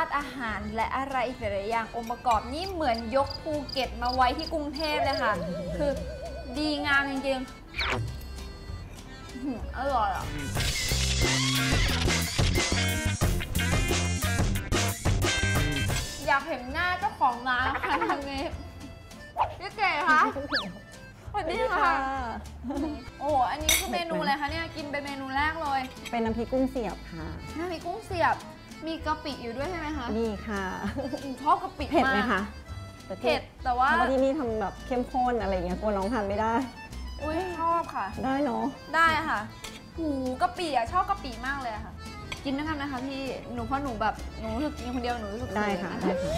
าติอาหารและอะไรอีกหลายอย่างองค์ประกอบนี่เหมือนยกภูเก็ตมาไว้ที่กรุงเทพเลยค่ะคือดีงามจริงๆอร่อยอ่ะอยากเห็นหน้าเจ้าของร้านค่ะทางนี้พี่เก๋คะสวัสดีค่ะโอ้อันนี้คือเมนูอะไรคะเนี่ยกินเป็นเมนูแรกเลยเป็นน้ำพริกกุ้งเสียบค่ะน้ำพริกกุ้งเสียบมีกะปิอยู่ด้วยใช่ไหมคะมีค่ะชอบกะปิมากเผ็ดไหมคะเผ็ดแต่ว่าที่นี่ทำแบบเข้มข้นอะไรอย่างเงี้ยกลัวน้องทานไม่ได้อุ้ยชอบค่ะได้เนาะได้ค่ะหูกะปิอ่ะชอบกะปิมากเลยค่ะกินด้วยกันนะคะพี่หนูเพราะหนูแบบหนูรู้สึกกินคนเดียวหนูรู้สึกได้ค่ะได้ค่ะ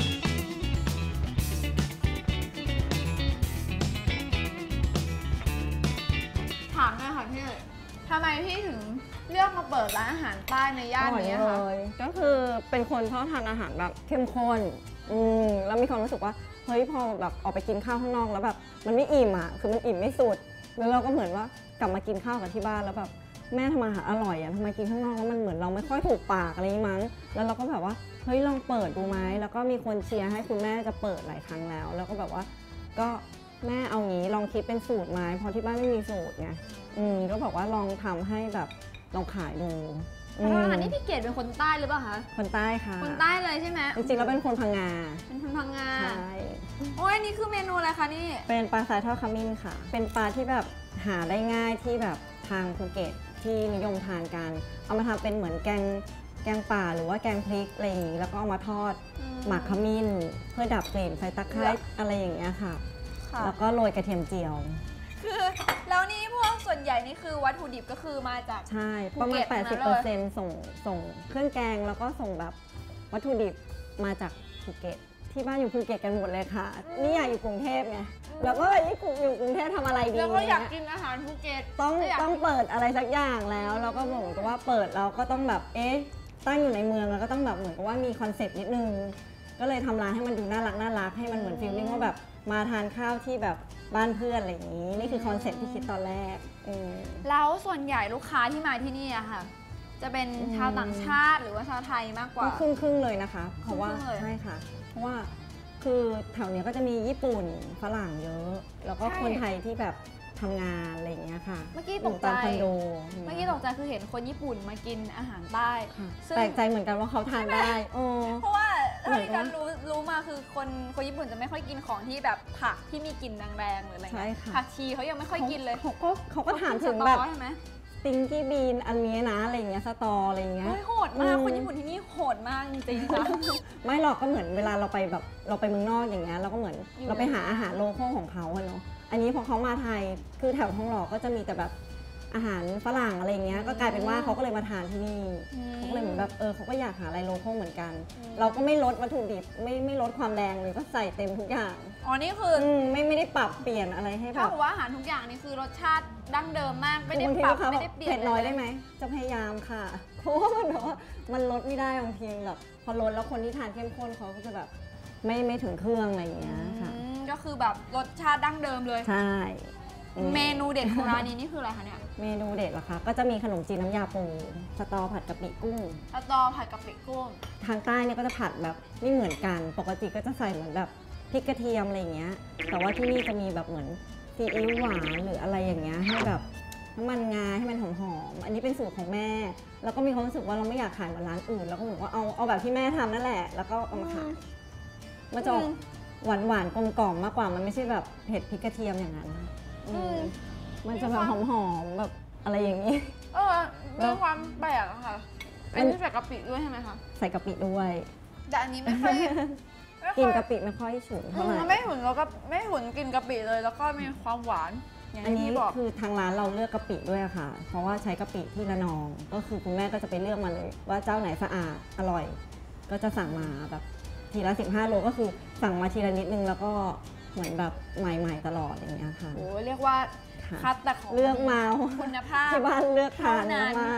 ถามหน่อยค่ะพี่ทำไมพี่ถึงเลือกมาเปิดร้านอาหารใต้ในย่านนี้คะก็คือเป็นคนชอบทานอาหารแบบเข้มข้นแล้วมีความรู้สึกว่าเฮ้ยพอแบบออกไปกินข้าวข้างนอกแล้วแบบมันไม่อิ่มอ่ะคือมันอิ่มไม่สุดแล้วเราก็เหมือนว่ากลับมากินข้าวกับที่บ้านแล้วแบบแม่ทำอาหารอร่อยอ่ะทำไมกินข้างนอกแล้วมันเหมือนเราไม่ค่อยถูกปากอะไรมั้งแล้วเราก็แบบว่าเฮ้ยลองเปิดดูไหมแล้วก็มีคนเชียร์ให้คุณแม่จะเปิดหลายครั้งแล้วก็แบบว่าก็แม่เอางี้ลองคิดเป็นสูตรไหมเพราะที่บ้านไม่มีสูตรไงก็บอกว่าลองทำให้แบบลองขายดูอันนี้พี่เกดเป็นคนใต้หรือเปล่าคะคนใต้ค่ะคนใต้เลยใช่ไหมจริงๆแล้วเป็นคนพังงาเป็นคนพังงาใช่โอ้ยนี่คือเมนูอะไรคะนี่เป็นปลาทรายทอดขมิ้นค่ะเป็นปลาที่แบบหาได้ง่ายที่แบบทางภูเก็ตที่นิยมทานกันเอามาทำเป็นเหมือนแกงป่าหรือว่าแกงพริกอะไรอย่างนี้แล้วก็เอามาทอดหมักขมิ้นเพื่อดับกลิ่นใส่ตะไคร้อะไรอย่างเงี้ยค่ะแล้วก็โรยกระเทียมเจียวคือแล้วนี่พวกส่วนใหญ่นี่คือวัตถุดิบก็คือมาจากใช่ประมาณ 80% ส่งเครื่องแกงแล้วก็ส่งแบบวัตถุดิบมาจากภูเก็ตที่บ้านอยู่ภูเก็ตกันหมดเลยค่ะนี่อยากอยู่กรุงเทพไงแล้วก็อยู่กรุงเทพทำอะไรดีแล้วก็อยากกินอาหารภูเก็ตต้องเปิดอะไรสักอย่างแล้วเราก็บอกกับว่าเปิดเราก็ต้องแบบตั้งอยู่ในเมืองแล้วก็ต้องแบบเหมือนกับว่ามีคอนเซ็ปต์นิดนึงก็เลยทำร้านให้มันดูน่ารักให้มันเหมือนฟีลลิ่งว่าแบบมาทานข้าวที่แบบบ้านเพื่อนอะไรอย่างนี้นี่คือคอนเซ็ปต์ที่คิดตอนแรกแล้วส่วนใหญ่ลูกค้าที่มาที่นี่อะค่ะจะเป็นชาวต่างชาติหรือว่าชาวไทยมากกว่าครึ่งเลยนะคะเพราะว่าใช่ค่ะเพราะว่าคือแถวเนี้ยก็จะมีญี่ปุ่นฝรั่งเยอะแล้วก็คนไทยที่แบบทำงานอะไรอย่างเงี้ยค่ะเมื่อกี้ตกใจคอนโดคือเห็นคนญี่ปุ่นมากินอาหารใต้แปลกใจเหมือนกันว่าเขาทานได้เพราะว่าถ้าที่การรู้มาคือคนญี่ปุ่นจะไม่ค่อยกินของที่แบบผักที่มีกลิ่นแรงๆหรืออะไรเงี้ยผักชีเขายังไม่ค่อยกินเลยเขาก็ถามถึงแบบสติงกี้บีนอันนี้นะอะไรอย่างเงี้ยสตออะไรอย่างเงี้ยโหดมากคนญี่ปุ่นที่นี่โหดมากจริงๆค่ะไม่หรอกก็เหมือนเวลาเราไปแบบเราไปเมืองนอกอย่างเงี้ยเราก็เหมือนเราไปหาอาหารโลคอลของเขาเนาะอันนี้พอเขามาไทยคือแถวทองหล่อก็จะมีแต่แบบอาหารฝรั่งอะไรเงี้ยก็กลายเป็นว่าเขาก็เลยมาทานที่นี่เขาก็เลยเหมือนแบบเขาก็อยากหาอะไรโลคอลเหมือนกันเราก็ไม่ลดวัตถุดิบไม่ลดความแรงเลยก็ใส่เต็มทุกอย่างนี่คือไม่ได้ปรับเปลี่ยนอะไรให้แบบถ้าบอกว่าอาหารทุกอย่างนี่คือรสชาติดั้งเดิมมากไม่ได้ปรับไม่ได้เปลี่ยนเผ็ดน้อยได้ไหมจะพยายามค่ะเพราะว่ามันแบบว่ามันลดไม่ได้บางทีแบบพอลดแล้วคนที่ทานเข้มข้นเขาก็จะแบบไม่ถึงเครื่องอะไรอย่างเงี้ยค่ะก็คือแบบรสชาติดั้งเดิมเลยใช่เมนูเด็ดของร้านนี้นี่คืออะไรคะเนี่ยเมนูเด็ดเหรอคะก็จะมีขนมจีนน้ำยาปูสตอผัดกะปิกุ้งสตอผัดกะปิกุ้งทางใต้เนี่ยก็จะผัดแบบไม่เหมือนกันปกติก็จะใส่เหมือนแบบพริกกระเทียมอะไรอย่างเงี้ยแต่ว่าที่นี่จะมีแบบเหมือนซีอิ๊วหวานหรืออะไรอย่างเงี้ยให้แบบน้ำมันงาให้มันหอมๆอันนี้เป็นสูตรของแม่แล้วก็มีความรู้สึกว่าเราไม่อยากขายเหมือนร้านอื่นแล้วก็บอกว่าเอาแบบที่แม่ทำนั่นแหละแล้วก็เอามาขายมันจะหวานกลมกล่อมมากกว่ามันไม่ใช่แบบเผ็ดพริกกระเทียมอย่างนั้นมันจะแบบหอมๆแบบอะไรอย่างนี้มีความแปลกค่ะอันนี้ใส่กะปิด้วยใช่ไหมคะใส่กะปิด้วยแต่อันนี้ไม่ค่อยกินกะปิไม่ค่อยฉุนเท่าไหร่ไม่ฉุนแล้วก็ไม่ฉุนกินกะปิเลยแล้วก็มีความหวานอันนี้คือทางร้านเราเลือกกะปิด้วยค่ะเพราะว่าใช้กะปิที่ระนองก็คือคุณแม่ก็จะไปเลือกมาเลยว่าเจ้าไหนสะอาดอร่อยก็จะสั่งมาแบบทีละ15 โลก็คือสั่งมาทีละนิดนึงแล้วก็เหมือนแบบใหม่ๆตลอดอย่างเงี้ยค่ะโอ้เรียกว่าคัดแต่ของเลือกมาคุณภาพที่บ้านเลือกทานมาก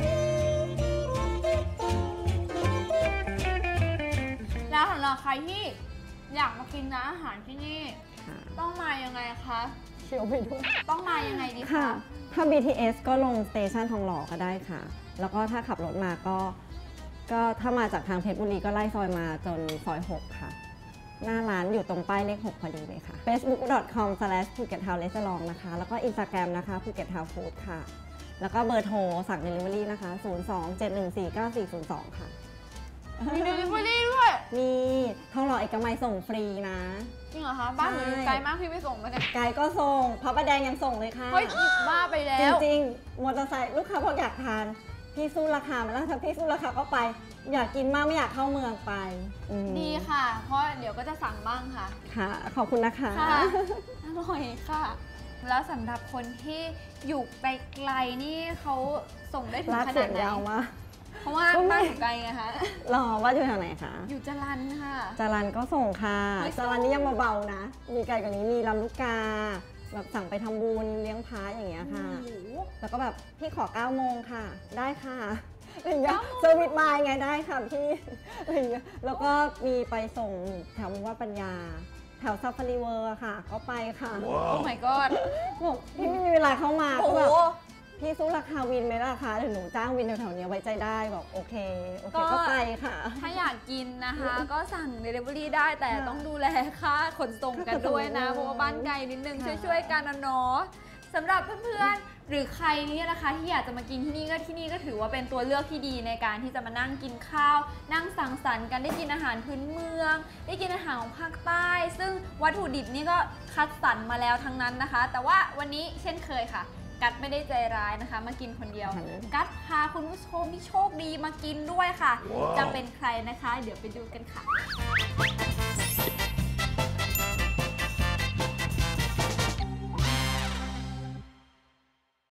แล้วสำหรับใครที่อยากมากินร้านอาหารที่นี่ค่ะต้องมายังไงคะเชียวไปด้วยต้องมายังไงดีค่ะคะถ้า BTS ก็ลงสเตชันทองหล่อก็ได้ค่ะ แล้วก็ถ้าขับรถมาก็ถ้ามาจากทางเพชรบุรีก็ไล่ซอยมาจนซอย 6 ค่ะ หน้าร้านอยู่ตรงป้ายเลข 6 พอดีเลยค่ะ facebook.com/PhuketTownRestaurant นะคะ แล้วก็ Instagram นะคะ Phuket Town Food ค่ะ แล้วก็เบอร์โทรสั่ง Delivery นะคะ 02-714-9402 ค่ะมีเดลิเวอรี่ด้วยมีทองหล่อเอกมัยส่งฟรีนะจริงเหรอคะ บ้านหนูอยู่ไกลมากพี่ไม่ส่งมาเนี่ยไกด์ก็ส่งพระประแดงยังส่งเลยค่ะเฮ้ยบ้าไปแล้จวริงๆ มอเตอร์ไซค์ลูกค้าบอกอยากทาน พี่สู้ราคามาแล้วถ้าพี่สู้ราคาก็ไป อยากกินมากไม่อยากเข้าเมืองไปอืมดีค่ะ เพราะเดี๋ยวก็จะสั่งบ้างค่ะค่ะ ขอบคุณนะคะค่ะ อร่อยค่ะ แล้วสำหรับคนที่อยู่ไกลๆนี่เขาส่งได้ถึงลากขเสีนาย ดงไหนยาวมากเพราะว่าก็ไม่บ้านอยู่ไกลไงคะรอว่าอยู่แถวไหนคะอยู่จรัญค่ะจารันก็ส่งค่ะไม่ส่งจารันนี่ยังเบาๆนะ มีไกลกว่านี้มีลำลูกกา แบบสั่งไปทำบุญเลี้ยงพระอย่างเงี้ยค่ะโอ้โหแล้วก็แบบพี่ขอ9โมงค่ะ ได้ค่ะอะไรอย่างเงี้ยเซอร์วิสมาไงได้ค่ะพี่อะไรอย่างเงี้ยแล้วก็มีไปส่งแถวมุกวาดปัญญา แถวซัฟฟารีเวิร์ค่ะ ก็ไปค่ะโอ้ my god บอกพี่ไม่มีเวลาเข้ามาโอ้ก็โหแบบพี่สู้ราคาวินไหมล่ะคะเดี๋ยวหนูจ้างวินแถวๆเนี้ยไว้ใจได้บอกโอเคก็ไปค่ะถ้าอยากกินนะคะ ก็สั่ง Delivery ได้แต่ค่ะต้องดูแลค่าขนส่งกันด้วยนะค่ะเพราะว่าบ้านไกลนิดนึงค่ะช่วยๆกันนะเนาะสำหรับเพื่อนๆ หรือใครเนี่ยนะคะที่อยากจะมากินที่นี่ก็ถือว่าเป็นตัวเลือกที่ดีในการที่จะมานั่งกินข้าว นั่งสังสรรค์กันได้กินอาหารพื้นเมือง ได้กินอาหารของภาคใต้ ซึ่งวัตถุดิบนี่ก็คัดสรรมาแล้วทั้งนั้นนะคะ แต่ว่าวันนี้เช่นเคยค่ะ กัดไม่ได้ใจร้ายนะคะ มากินคนเดียว กัดพาคุณผู้ชมที่โชคดีมากินด้วยค่ะ จะเป็นใครนะคะ เดี๋ยวไปดูกันค่ะ